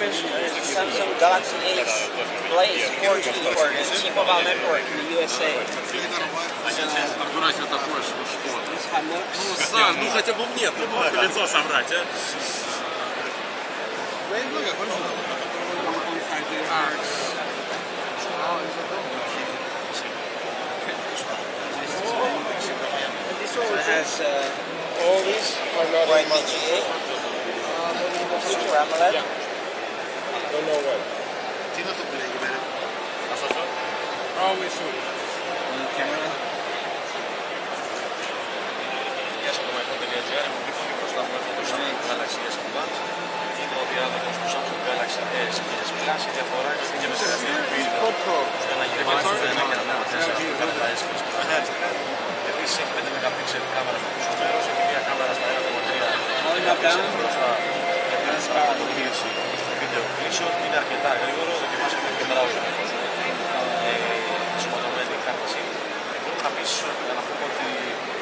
difference is Samsung Galaxy Ace Blaze 4G for the T-Mobile network in the USA. Аккуратно такое, что? This Hilux. Ну, Сань, ну хотя бы мне, ты мог лицо собрать, а? 1.5 gigahertz. So it has All these are not white in much. VGA, Super AMOLED. Don't know what. Τι είναι αυτό που λέγεται, ρε? Always soon. New camera. Γεια σας από το myphone.gr. Είμαι ο Νίκος, σταθμό του Samsung Galaxy S Advance. Είναι ο διάδοχος του Samsung Galaxy S και S Plus. Η διαφορά είναι και με σε για να γυρίσει το ένα και να μην θέσει αυτό τα S και S Plus. Επίσης έχει 5 MP κάμερα στο πίσω μέρος, έχει μια κάμερα στα 1.3 μπροστά για την παρακολούθηση βίντεο κλείσεων. Είναι αρκετά γρήγορο, δοκιμάσαμε και browser εφόσον έχει σωματωμένη κάρτα SIM. Να πεις να πούμε ότι